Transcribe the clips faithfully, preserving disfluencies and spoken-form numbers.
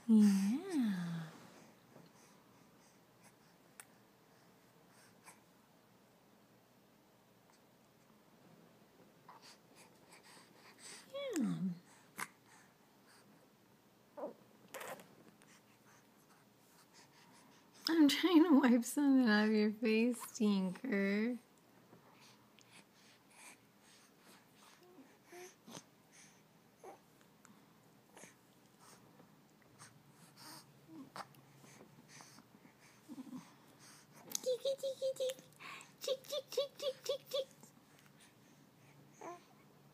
Yeah. Yeah. I'm trying to wipe something out of your face, Tinker. Cheeky, cheeky, cheek. Cheek, cheek, cheek, cheek, cheek, cheek.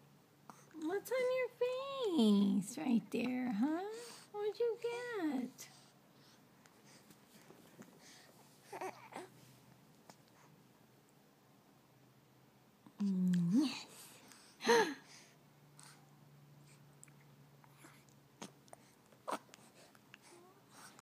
What's on your face right there, huh? What'd you get?